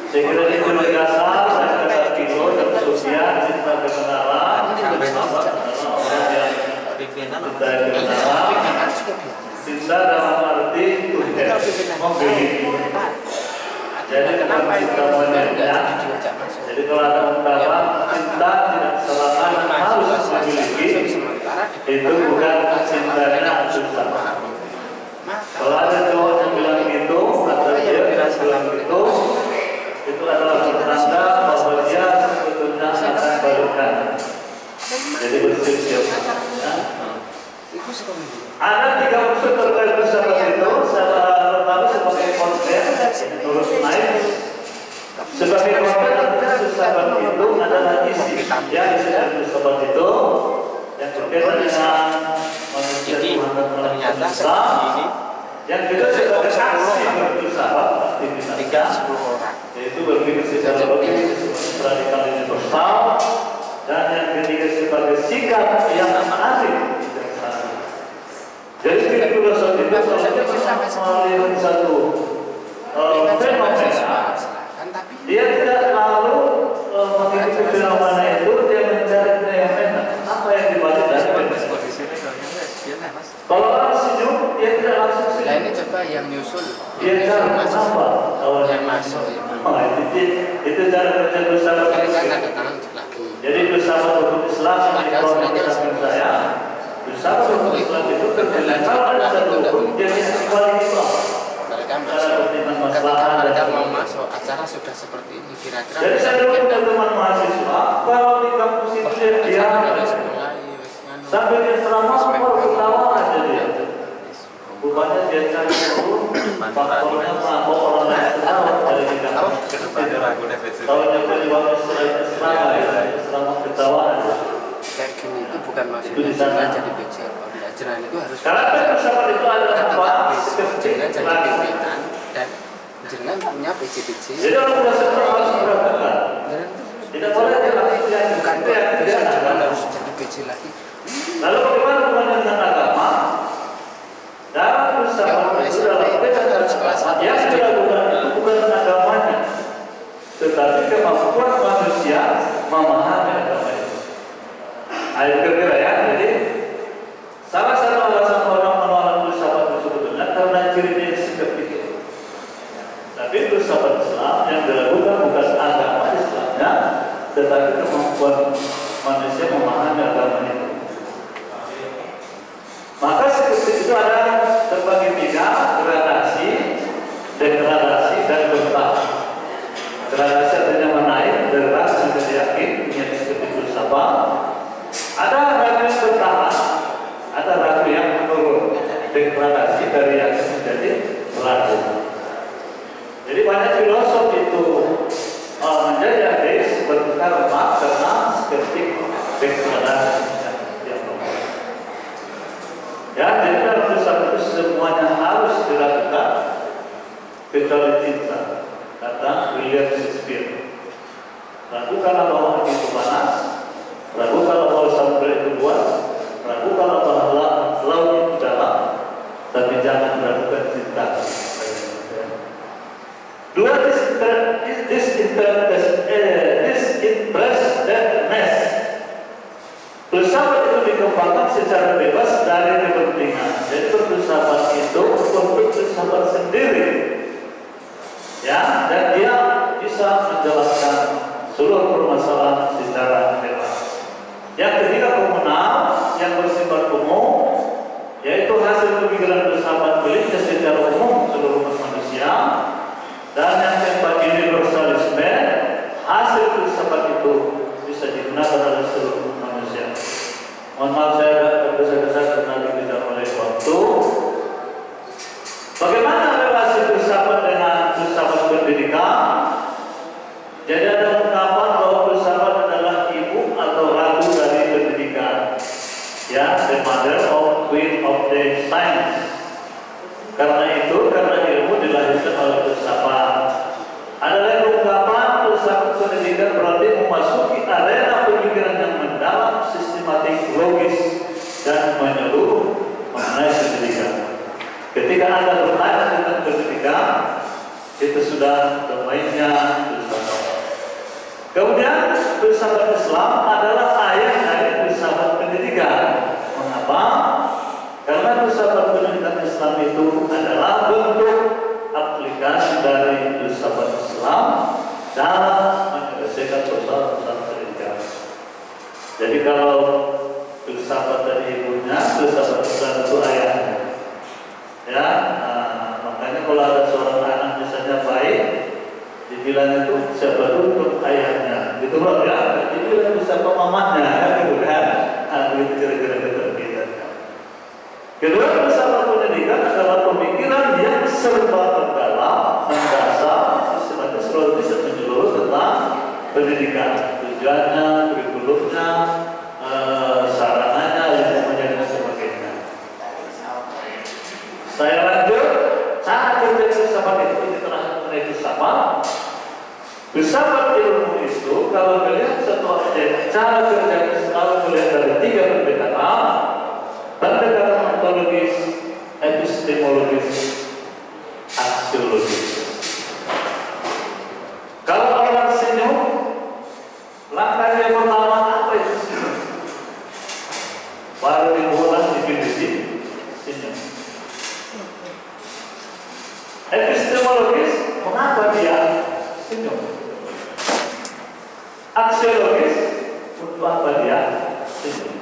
Saya kira itu dasar dan kata kilo dan sosial cinta kebenaran, cinta dalam arti memiliki. Jadi kenapa kita menyebutnya? Jadi kalau ada ungkapan cinta tidak selamanya harus memiliki, itu bukan cintanya cinta. Kalau ada cowok yang bilang gitu atau dia tidak bilang gitu, itu adalah pertanda bahwa dia sebetulnya akan balikan. Jadi bersiap-siap. Ada 3 unsur terkait bersahabat itu. Secara pertama sebagai konten, menurut naik sebagai konten bersahabat itu adalah isi. Ya, isi dari bersahabat itu yang berkaitan dengan manusia Tuhan dan ternyata seperti yang kita sebagai aksi bersahabat aktivitas 10 orang, yaitu berpikir secara logis, radikal universal, dan yang ketiga sebagai sikap yang asik. Jadi filosofi itu kalau melihat satu fenomena, dia tidak lalu mengikuti fenomena itu, dia mencari fenomena apa yang dibalik dari fenomena. Kalau orang senyum, dia tidak langsung senyum. Nah ini coba yang nyusul. Dia cari apa? Kalau yang masuk. Itu cara kerja bersama. Jadi bersama hukum Islam yang dipromosikan saya. Bersama hukum Islam itu terkait kalau ada satu hukum jadi kualitas. Ketika mereka mau masuk acara sudah seperti ini kira-kira. Jadi saya dulu teman-teman mahasiswa kalau di kampus itu dia sampai dia selama ketawa aja dia. Rupanya dia cari dulu faktornya mabok orang lain ketawa dari di kampus. Kalau nyampe di waktu selama ketawa aja. Kayak gini itu bukan maksudnya juga jadi belajar. Pembelajaran itu harus. Karena bersama itu adalah apa? Jangan jadi pimpinan dan jangan punya PJ-PJ. Jadi orang bersama harus meragukan. Tidak boleh dia bukan jangan harus jadi PJ lagi. Lalu bagaimana hubungannya dengan agama? Dalam bersama itu harus kelas yang dilakukan itu bukan agamanya, tetapi kemampuan manusia memahami agama itu. Ayo kira-kira ya. Jadi salah satu alasan orang menolak filsafat sebetulnya karena cirinya seperti itu. Tapi filsafat Islam yang dilakukan bukan agama Islamnya, tetapi kemampuan manusia memahami agama itu. Maka seperti itu ada terbagi 3 gradasi, degradasi, dan bertahap. Gradasi artinya menaik dari ras sampai yakin, yang seperti filsafat. Ada ragu yang bertahan, ada ragu yang menurun. Degradasi dari yakin menjadi ragu. Jadi banyak filosof itu menjadi ateis berkarena karena skeptik degradasi. Ya, jadi dalam filsafat itu semuanya harus dilakukan kecuali cinta. Kata William Shakespeare. Ragu kalau bahwa itu panas, ragu kalau bahwa samudra itu luas, ragu kalau bahwa laut itu dalam, tapi jangan meragukan cinta. Dua disinterestedness. Filsafat itu dikembangkan secara bebas dari kepentingan. Jadi filsafat itu untuk filsafat sendiri, ya, dan dia bisa menjelaskan seluruh permasalahan secara bebas. Yang ketiga komunal, yang bersifat umum, yaitu hasil pemikiran filsafat belinya secara umum seluruh manusia. Dan yang keempat universalisme, hasil filsafat itu bisa digunakan oleh seluruh manusia. Mohon maaf saya tergesa-gesa karena dikejar oleh waktu. Bagaimana relasi filsafat dengan filsafat pendidikan? Jadi ada ungkapan bahwa filsafat adalah ibu atau ratu dari pendidikan. Ya, the mother of queen of the science. Karena ilmu dilahirkan oleh filsafat. Ada lagi ungkapan filsafat pendidikan berarti memasuki arena pemikiran yang mendalam, sistematik, logis, filsafat Islam adalah ayah dari filsafat pendidikan. Mengapa? Karena filsafat pendidikan Islam itu adalah bentuk aplikasi dari filsafat Islam dalam menyelesaikan persoalan pendidikan. Jadi kalau filsafat dari ibunya, filsafat Islam itu ayahnya. Ya, makanya kalau ada seorang anak misalnya baik, dibilang itu siapa dulu ayahnya, gitu loh ya. Dibilang bisa mamanya, gitu kan? Itu kira-kira berbeda. Kedua, filsafat pendidikan adalah pemikiran yang serba mendalam, mendasar, sistematis, logis, dan menyeluruh tentang pendidikan, tujuannya, kurikulumnya, sarananya, ilmunya, dan sebagainya. Saya lanjut, cara kerja filsafat itu diterangkan mengenai filsafat. Filsafat ilmu itu kalau melihat satu objek, cara kerja selalu melihat dari tiga pendekatan: pendekatan ontologis, epistemologis, aksiologis. Kalau orang senyum, langkah yang pertama apa itu senyum? Baru diulang dipilih senyum. Epistemologis, mengapa dia senyum? Aksiologis, untuk apa dia senyum?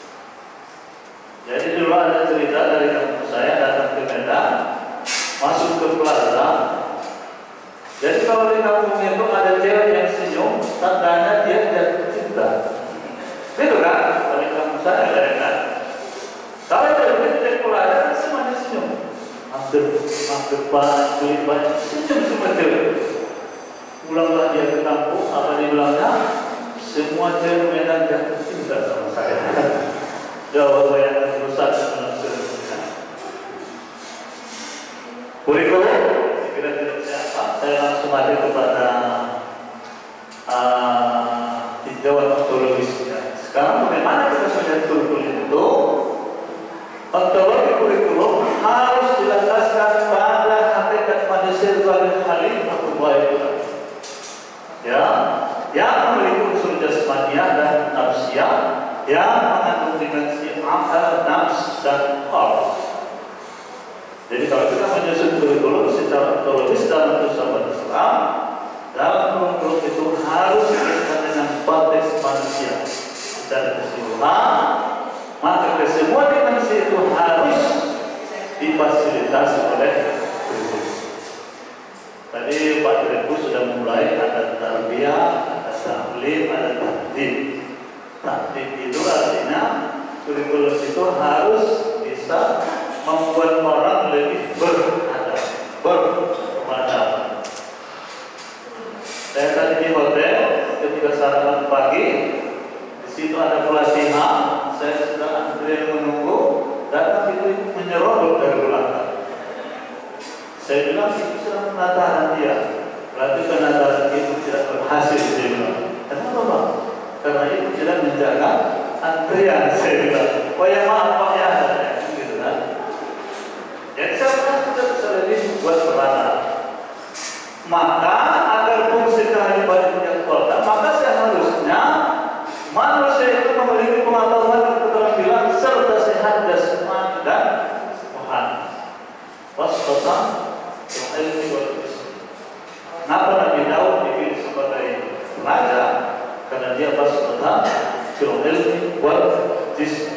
Jadi dulu ada cerita dari kampus saya, datang ke Medan, masuk ke plaza. Jadi kalau di kampungnya itu ada cewek yang senyum, tandanya dia jatuh cinta. Itu kan? Kalau di kampus saya ada kan? Kalau dari plaza semuanya senyum. Depan, senyum semua cewek. Pulanglah dia ke kampung, apa dibilangnya? Semua cewek Medan jatuh cinta sama saya. Jawab yang rusak dengan seterusnya. Kurikulum, kira tidak siapa. Saya langsung ada kepada tinjauan ontologisnya. Sekarang bagaimana kita melihat kurikulum itu? Ontologi kurikulum harus dilandaskan pada hakikat manusia sebagai khalifah itu. Ya, yang memiliki unsur jasmaniah dan nafsiyah, yang mengandung dimensi akal, nafs, dan qalb. Jadi kalau kita menyusun kurikulum secara ontologis dalam filsafat Islam, dalam kurikulum itu harus berkaitan dengan konteks manusia dan keseluruhan, maka kesemua dimensi itu harus difasilitasi oleh kurikulum. Tadi Pak Direktur sudah mulai ada tarbiyah, ada taklim, ada takdim. Takdim itu artinya kurikulum itu harus bisa membuat orang lebih beradab, bermadab. Saya tadi di hotel ketika sarapan pagi, di situ ada pelatihan. Saya sudah antrian menunggu, datang itu menyerobot dari belakang. Saya bilang itu sedang penataran dia. Berarti penataran itu tidak berhasil. Saya bilang, kenapa Pak? Karena itu tidak menjaga antrian. Saya bilang, oh ya maaf Pak ya, gitu kan. Jadi saya bilang kita bisa lebih buat peranan. Maka agar fungsi kehidupan yang kuat, maka seharusnya manusia itu memiliki pengetahuan dan keterampilan serta sehat jasmani dan rohani. Waspada ilmu wal jism. Kenapa Nabi Daud dipilih sebagai raja? Karena dia waspada ilmu wal jism.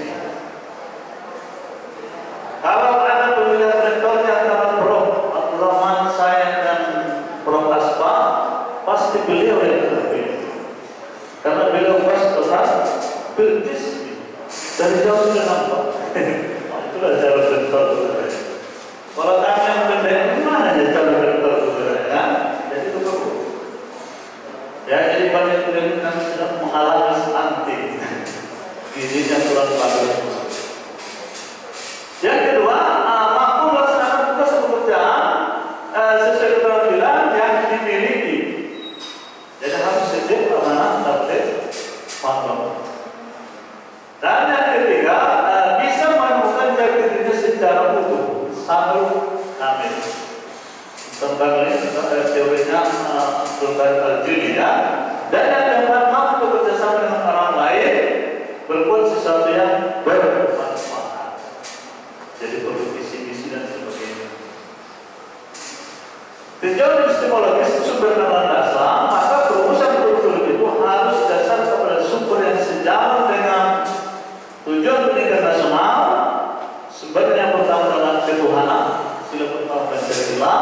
Kalau ada pemilihan rektor yang antara Prof. Abdurrahman Said dan Prof. Aspa, pasti beliau yang terpilih. Karena beliau waspada bil jism. Dari jauh sudah nampak. Itulah calon rektor. Kalau kami yang berdaya, gimana ya calon rektor ya? Jadi itu perlu. Ya, jadi banyak yang kami sedang mengalami stunting. Gizinya kurang bagus. Yang kedua, mampu melaksanakan tugas pekerjaan sesuai keterampilan yang dimiliki. Jadi harus sejak amanah tabligh fardhu. Dan yang ketiga, bisa menemukan jati dirinya secara utuh, sambil kamil. Tentang ini teorinya Abdul Qadir Al-Jilani ya. Dan yang keempat, mampu bekerjasama dengan psikologis sumber dan landasan, maka perumusan kurikulum itu harus dasar kepada sumber yang sejalan dengan tujuan pendidikan nasional. Sumber yang pertama adalah ketuhanan, sila pertama Pancasila.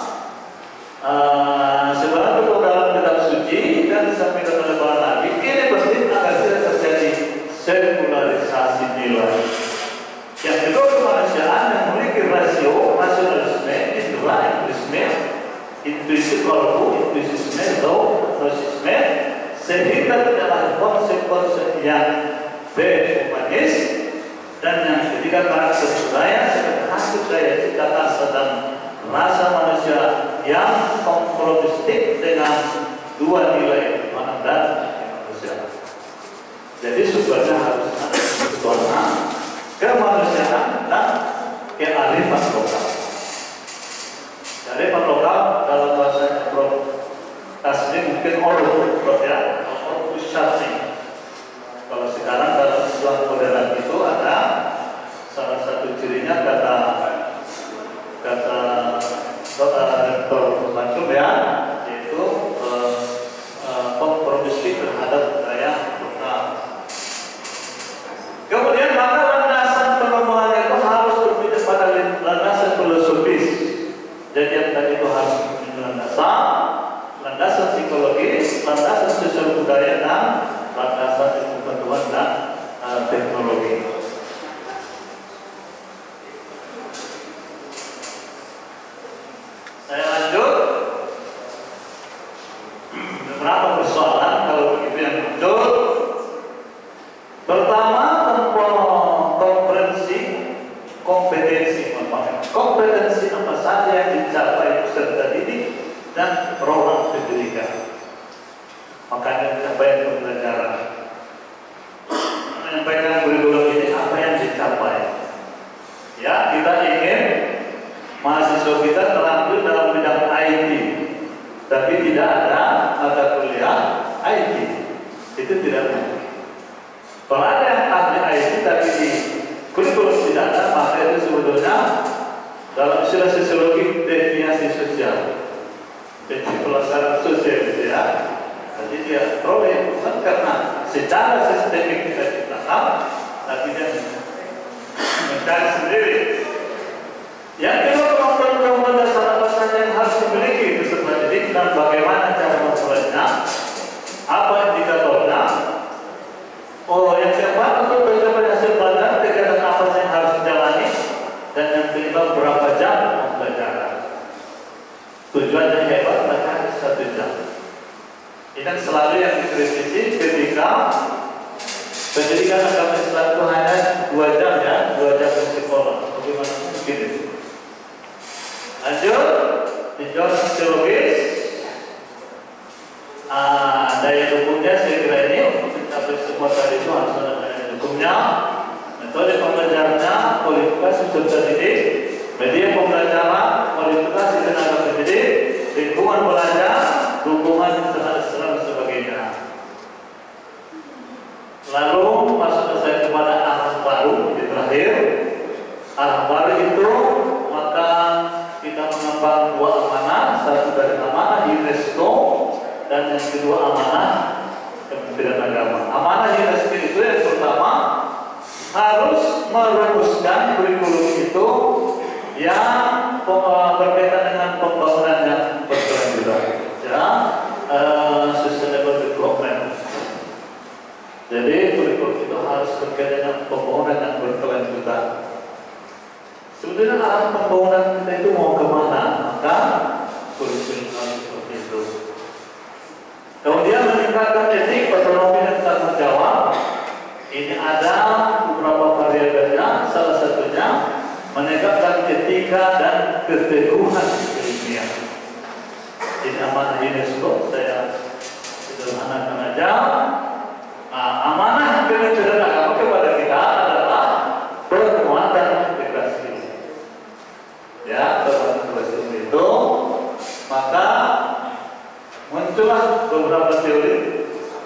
Sebenarnya itu dalam kitab suci dan disampaikan oleh para nabi. Ini penting agar tidak terjadi sekularisasi nilai. Yang kedua, kemanusiaan yang memiliki rasio nasionalisme, individualisme, intuisi kolbu, intuisisme, rasisme, sehingga tidak ada konsep-konsep yang humanis. Dan yang ketiga, karakter budaya, karakter budaya cita rasa dan rasa manusia yang kompromistik dengan dua nilai mana dan manusia. Jadi sumbernya harus ada ketuhanan, kemanusiaan dan kearifan lokal. Kearifan lokal dalam bahasa Prof. Tasmi mungkin orang ya, orang syar'i. Kalau sekarang dalam Islam modern itu ada salah satu cirinya kata Rektor Mansur ya, yaitu kompromistik terhadap budaya lokal. Kemudian maka landasan pengembangan itu harus berpijak pada landasan filosofis. Jadi yang tadi itu harus landasan psikologis, landasan sosial budaya dan landasan pengetahuan dan teknologi. Saya lanjut. Beberapa persoalan kalau begitu yang muncul. Pertama, kompetensi apa saja yang dicapai peserta didik dan program pendidikan. Makanya capaian pembelajaran, menyampaikan kurikulum ini apa yang dicapai. Ya, kita ingin mahasiswa kita terlampir dalam bidang IT, tapi tidak ada mata kuliah IT. Itu tidak mungkin. Kalau ada yang ahli IT tapi di kurikulum tidak ada, maka itu sebetulnya dalam istilah sosiologi deviasi sosial, pelajaran sosial gitu ya. Jadi dia problem bukan karena secara sistemik kita diciptakan, tapi dia mencari sendiri. Yang kedua, kemampuan dasar apa saja yang harus dimiliki peserta didik dan bagaimana cara memperolehnya, apa indikatornya. Oh, yang keempat, untuk pencapaian hasil belajar, kegiatan apa yang harus dijalani, dan yang kelima, berapa jam pembelajaran. Tujuannya hebat, bahkan 1 jam. Ini kan selalu yang dikritisi ketika pendidikan agama Islam itu hanya 2 jam ya, 2 jam di sekolah. Bagaimana mungkin itu? Lanjut, tinjauan sosiologis. Daya dukungnya saya kira ini untuk mencapai semua tadi itu harus ada daya dukungnya. Metode pembelajarannya, kualifikasi peserta didik, media pembelajaran, kualifikasi tenaga pendidik, lingkungan belajar, dukungan terhadap dan sebagainya. Lalu masuk saya kepada arah baru di terakhir. Arah baru itu maka kita mengembang 2 amanah, satu dari amanah UNESCO dan yang kedua amanah Kementerian Agama. Amanah UNESCO itu yang pertama harus merumuskan kurikulum itu yang berkaitan dengan pembangunan yang berkelanjutan, ya, sustainable development. Jadi kurikulum itu harus berkaitan dengan pembangunan yang berkelanjutan. Sebetulnya arah pembangunan kita itu mau kemana? Maka kurikulum harus seperti itu. Kemudian meningkatkan etik, otonomi dan tanggung jawab. Ini ada beberapa variabelnya. Salah satunya menegakkan etika dan keteguhan ilmiah. Ini amanah UNESCO. Saya sederhanakan aja. Amanah Kementerian Agama kepada kita adalah penguatan integrasi. Ya, penguatan integrasi itu, maka muncullah beberapa teori.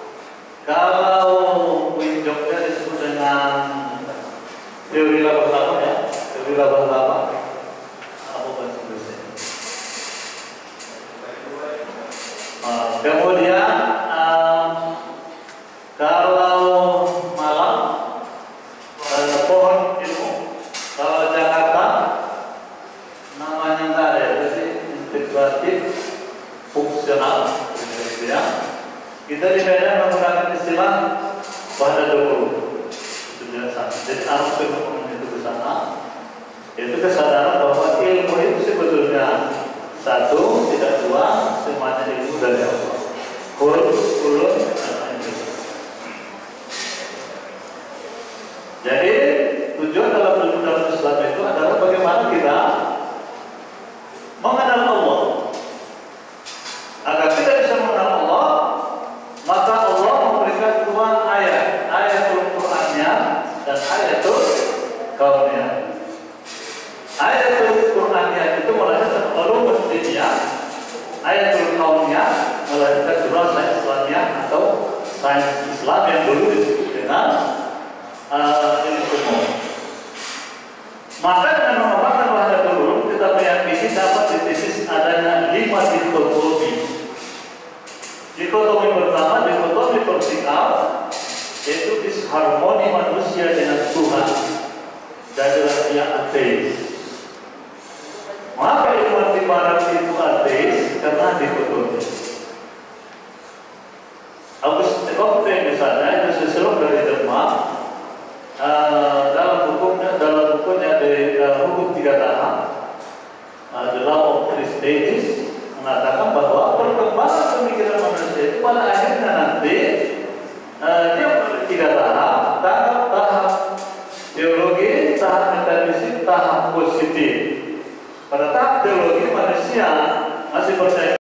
Kalau Winjoknya disebut dengan teori laba-laba ya, teori laba-laba. Apa bahasa Indonesia? Kemudian kalau Malang pohon ilmu, kalau Jakarta namanya nggak ada, jadi integratif fungsional, gitu ya. Kita di Medan menggunakan istilah pada dulu, itu biasa. Jadi arus ilmu itu ke sana, yaitu kesadaran bahwa ilmu itu sebetulnya satu, tidak dua, semuanya ilmu dari Allah. Kulun, jadi tujuan dalam ilmu dalam Islam itu adalah bagaimana kita mengenal Allah. Agar kita bisa mengenal Allah, maka Allah memberikan dua ayat, ayatul Qur'annya dan ayatul kauniyah. Ayatul Qur'aniyah itu melahirkan ulum dunia, ayatul kauniyah melahirkan jurnal Islamiyah atau sains Islam yang dulu disebut dengan ilmu umum. Maka dengan mengembangkan wahdatul ulum kita meyakini dapat ditesis adanya 5 dikotomi. Dikotomi pertama, dikotomi vertikal, yaitu disharmoni manusia dengan Tuhan dan dia ateis. Maka ilmuwan di barat itu ateis karena dikotomi. Augustin Comte misalnya itu sesuatu dari Denmark, dalam bukunya di hukum 3 tahap, The Law of 3 Stages, mengatakan bahwa perkembangan pemikiran manusia itu pada akhirnya nanti dia memiliki 3 tahap, tahap teologi, tahap metafisik, tahap positif. Pada tahap teologi manusia masih percaya